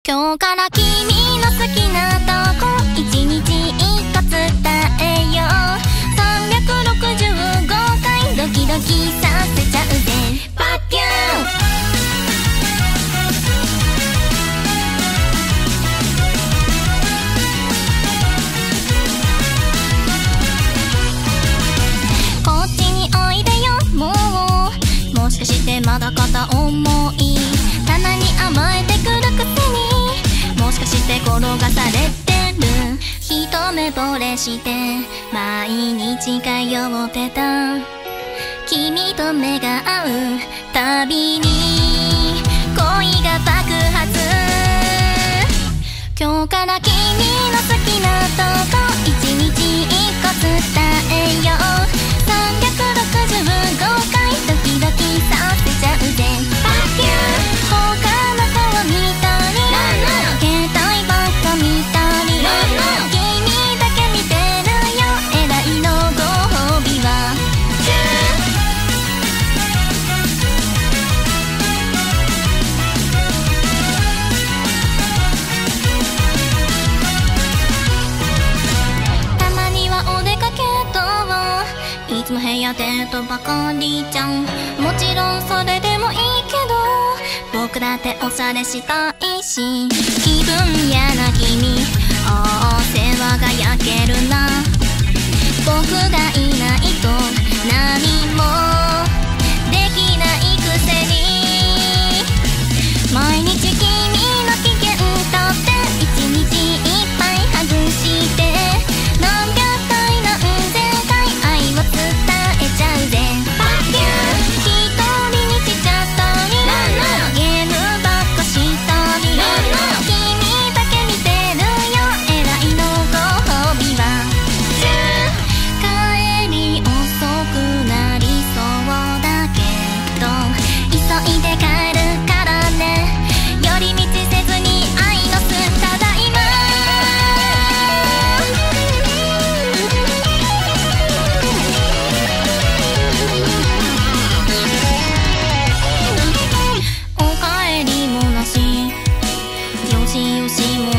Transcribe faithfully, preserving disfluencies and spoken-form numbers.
今日から君の好きなとこ一日一個伝えよう。さんびゃくろくじゅうごかいドキドキさせちゃうぜ。パッキューこっちにおいでよもう。もしかしてまだ片思い棚に甘えてくるくせにもしかして転がされてる。一目惚れして毎日通ってた君と目が合うたびに恋が爆発。今日から君の好きなとこ一日一個伝えよう。さんびゃくろくじゅうごかいドキドキさせちゃうぜ。パッキュー他の子を見たり携帯ばっか見たり君だけ見てるよ。えらいのご褒美はチュー。たまにはお出かけといつも部屋でとばかりじゃん。もちろんそれでもいいけど僕だっておしゃれしたいし気分やな君おお世話が焼けるな。僕がいないと何もできないくせに毎日君の機嫌とって一日いっぱい外して何百回何千回愛を伝えちゃうぜ。パッキュー一人にしちゃったりゲームばっかしたり君だけ見てるよ。えらいのご褒美はチュー。帰り遅くなりそうだけど急いで帰るからね。寄り道せずに愛のすただいま。おかえりもなしよしよしも